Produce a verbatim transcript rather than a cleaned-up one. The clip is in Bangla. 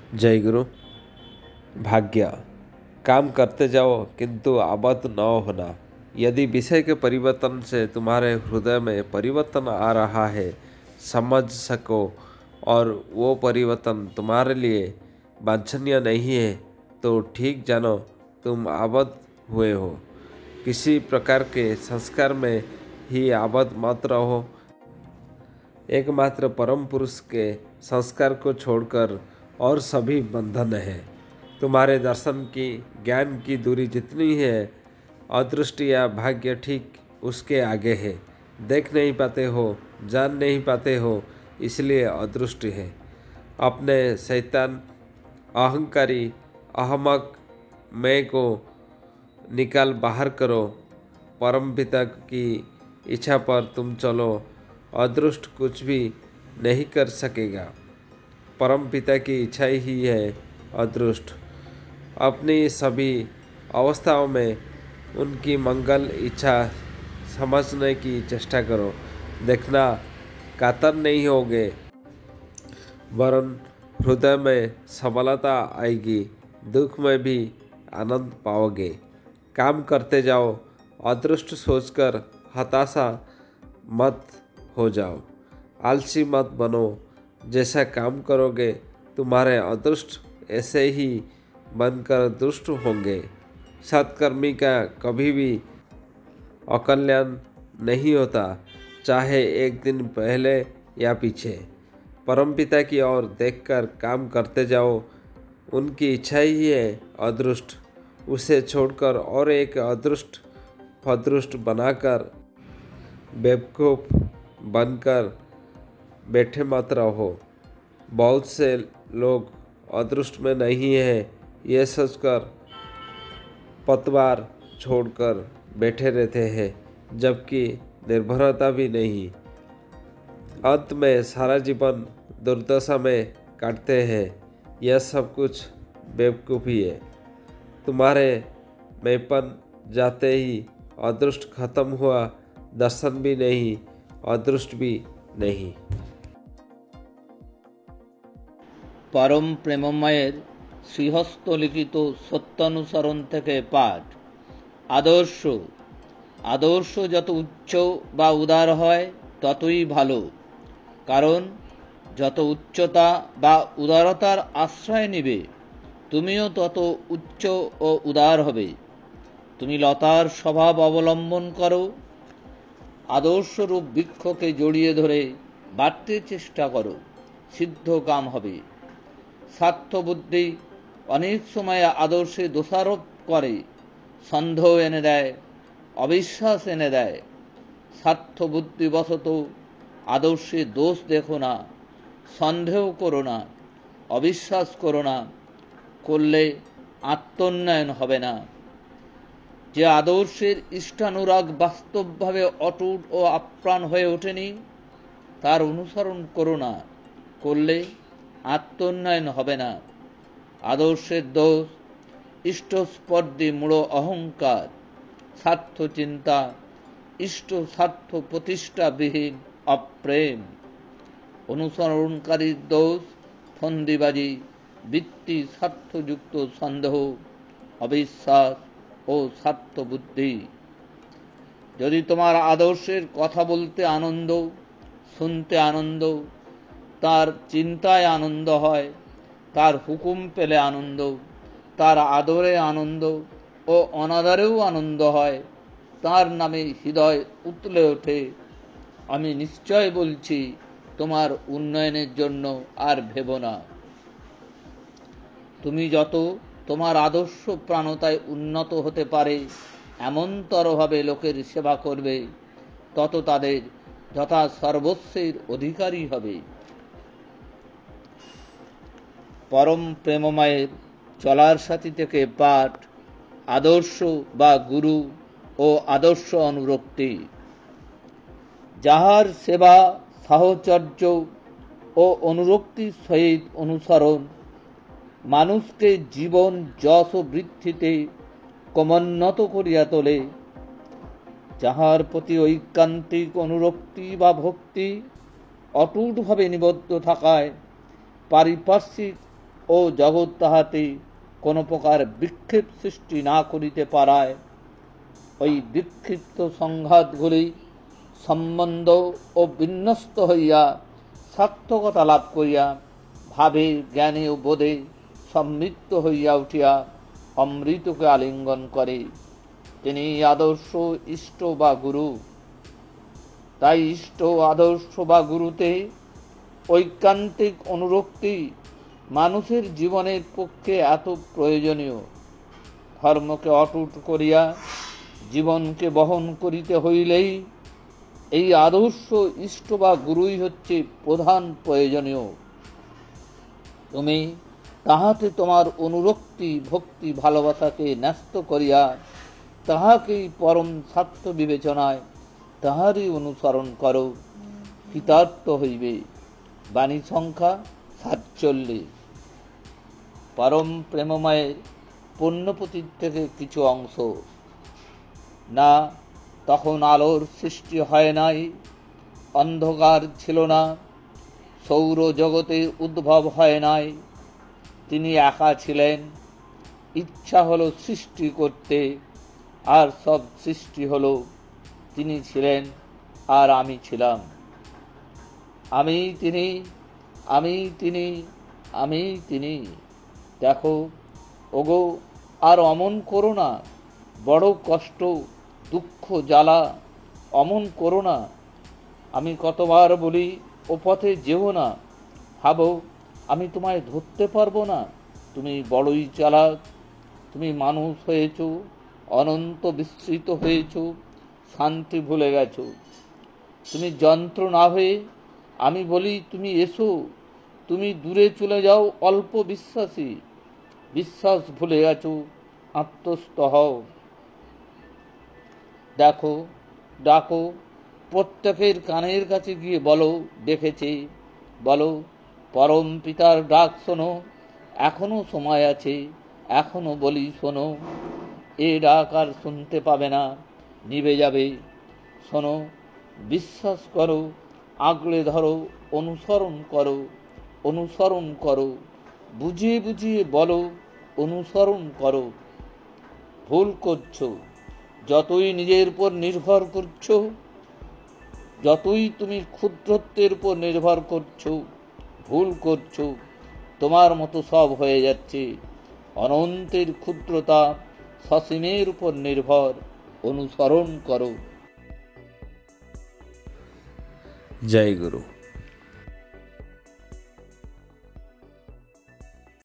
जय गुरु। भाग्य। काम करते जाओ किंतु आबद्ध न होना। यदि विषय के परिवर्तन से तुम्हारे हृदय में परिवर्तन आ रहा है, समझ सको और वो परिवर्तन तुम्हारे लिए वांछनीय नहीं है, तो ठीक जानो तुम आबद्ध हुए हो। किसी प्रकार के संस्कार में ही आबद्ध मत रहो। एकमात्र परम पुरुष के संस्कार को छोड़कर और सभी बंधन है। तुम्हारे दर्शन की, ज्ञान की दूरी जितनी है, अदृष्ट या भाग्य ठीक उसके आगे है। देख नहीं पाते हो, जान नहीं पाते हो, इसलिए अदृष्ट है। अपने शैतान, अहंकारी, अहमक मैं को निकाल बाहर करो। परम पिता की इच्छा पर तुम चलो। अदृष्ट कुछ भी नहीं कर सकेगा। परम पिता की इच्छा ही है अदृष्ट। अपनी सभी अवस्थाओं में उनकी मंगल इच्छा समझने की चेष्टा करो। देखना कातर नहीं होगे, वरन हृदय में सबलता आएगी। दुख में भी आनंद पाओगे। काम करते जाओ, अदृष्ट सोचकर हताशा मत हो जाओ। आलसी मत बनो। जैसा काम करोगे तुम्हारे अदृष्ट ऐसे ही बनकर दुष्ट होंगे। सत्कर्मी का कभी भी अकल्याण नहीं होता, चाहे एक दिन पहले या पीछे। परमपिता की ओर देखकर काम करते जाओ। उनकी इच्छा ही है अदृष्ट। उसे छोड़कर और एक अदृष्ट फदृष्ट बनाकर बेवकूफ़ बनकर बैठे मत रहो। बहुत से लोग अदृष्ट में नहीं है ये सोचकर पतवार छोड़कर बैठे रहते हैं, जबकि निर्भरता भी नहीं। अंत में सारा जीवन दुर्दशा में काटते हैं। यह सब कुछ बेवकूफ़ी है। तुम्हारे मैपन जाते ही अदृष्ट खत्म हुआ। दर्शन भी नहीं, अदृष्ट भी नहीं। परम प्रेममयेर শ্রীহস্ত লিখিত সত্যানুসরণ থেকে পাঠ। আদর্শ। আদর্শ যত উচ্চ বা উদার হয় ততই ভালো, কারণ যত উচ্চতা বা উদারতার আশ্রয় নিবে তুমিও তত উচ্চ ও উদার হবে। তুমি লতার স্বভাব অবলম্বন করো, আদর্শরূপ বৃক্ষকে জড়িয়ে ধরে বাড়তে চেষ্টা করো, সিদ্ধ কাম হবে। স্বার্থবুদ্ধি অনেক সময় আদর্শে দোষারোপ করে, সন্দেহ এনে দেয়, অবিশ্বাস এনে দেয়। স্বার্থবুদ্ধিবশত আদর্শে দোষ দেখো না, সন্দেহ করো না, অবিশ্বাস করো না। করলে আত্মোন্নয়ন হবে না। যে আদর্শের ইষ্টানুরাগ বাস্তবভাবে অটুট ও আপ্রাণ হয়ে ওঠেনি, তার অনুসরণ করো না। করলে আত্মোন্নয়ন হবে না। আদর্শের দোষ ইষ্টস্পর্ধী মূঢ় অহংকার, স্বার্থ চিন্তা, ইষ্ট স্বার্থ প্রতিষ্ঠাবিহীন অপ্রেম। অনুসরণকারীর দোষ ফন্দিবাজি, বৃত্তি স্বার্থযুক্ত সন্দেহ, অবিশ্বাস ও স্বার্থবুদ্ধি। যদি তোমার আদর্শের কথা বলতে আনন্দ, শুনতে আনন্দ, তার চিন্তায় আনন্দ হয়, তার হুকুম পেলে আনন্দ, তার আদরে আনন্দ ও অনাদরেও আনন্দ হয়, তার নামে হৃদয় উতলে ওঠে, আমি নিশ্চয় বলছি তোমার উন্নয়নের জন্য আর ভেবো না। তুমি যত তোমার আদর্শ প্রাণতায় উন্নত হতে পারে এমনতরভাবে লোকের সেবা করবে, তত তাদের যথা সর্বস্বের অধিকারী হবে। পরম প্রেমময়ের চলার সাথী থেকে পাঠ। আদর্শ বা গুরু ও আদর্শ অনুরক্তি। যাহার সেবা, সাহচর্য ও অনুরক্তির সহিত অনুসরণ মানুষকে জীবন যশ ও বৃদ্ধিতে ক্রমোন্নত করিয়া তোলে, যাহার প্রতি ঐকান্তিক অনুরক্তি বা ভক্তি অটুটভাবে নিবদ্ধ থাকায় পারিপার্শ্বিক ও জগৎ তাহাতে কোনো প্রকার বিক্ষেপ সৃষ্টি না করিতে পারায় ওই বিক্ষিপ্ত সংঘাতগুলি সম্বন্ধ ও বিন্যস্ত হইয়া সার্থকতা লাভ করিয়া ভাবে জ্ঞানে ও বোধে সমৃদ্ধ হইয়া উঠিয়া অমৃতকে আলিঙ্গন করে। তিনি আদর্শ ইষ্ট বা গুরু। তাই ইষ্ট আদর্শ বা গুরুতে ঐকান্তিক অনুরক্তি মানুষের জীবনের পক্ষে এত প্রয়োজনীয়। ধর্মকে অটুট করিয়া জীবনকে বহন করিতে হইলেই এই আদর্শ ইষ্ট বা গুরুই হচ্ছে প্রধান প্রয়োজনীয়। তুমি তাহাতে তোমার অনুরক্তি ভক্তি ভালোবাসাকে ন্যস্ত করিয়া তাহাকেই পরম স্বার্থ বিবেচনায় তাহারই অনুসরণ করো, কৃতার্থ হইবে। বাণী সংখ্যা সাতচল্লিশ। পরম প্রেমময়ের পুণ্যপতির থেকে কিছু অংশ। না, তখন আলোর সৃষ্টি হয় নাই, অন্ধকার ছিল না, সৌর জগতে উদ্ভব হয় নাই। তিনি একা ছিলেন। ইচ্ছা হলো সৃষ্টি করতে, আর সব সৃষ্টি হলো। তিনি ছিলেন আর আমি ছিলাম। আমি তিনি, আমি তিনি, আমি তিনি। দেখো ওগো, আর অমন করো না। বড় কষ্ট, দুঃখ, জ্বালা, অমন করো না। আমি কতবার বলি ও পথে যেও না। ভাবো আমি তোমায় ধরতে পারবো না। তুমি বড়ই চালাক। তুমি মানুষ হয়েছ, অনন্ত বিস্তৃত হয়েছ, শান্তি ভুলে গেছো। তুমি যন্ত্র না হয়ে আমি বলি তুমি এসো। তুমি দূরে চলে যাও অল্প বিশ্বাসী। বিশ্বাস ভুলে গেছো, আত্মস্থ হও। দেখো, ডাকো, প্রত্যেকের কানের কাছে গিয়ে বলো দেখেছি। বলো পরম পিতার ডাক শোনো, এখনো সময় আছে, এখনো বলি শোনো। এ ডাক আর শুনতে পাবে না, নিভে যাবে। শোনো, বিশ্বাস করো, আগলে ধরো, অনুসরণ করো, অনুসরণ করো। বুঝিয়ে বুঝিয়ে বলো, অনুসরণ করো। ভুল করছো। যতই নিজের উপর নির্ভর করছো, যতই তুমি ক্ষুদ্রত্বের উপর নির্ভর করছো, ভুল করছো। তোমার মতো সব হয়ে যাচ্ছে। অনন্তের ক্ষুদ্রতা, সসীমের উপর নির্ভর। অনুসরণ করো। জয় গুরু।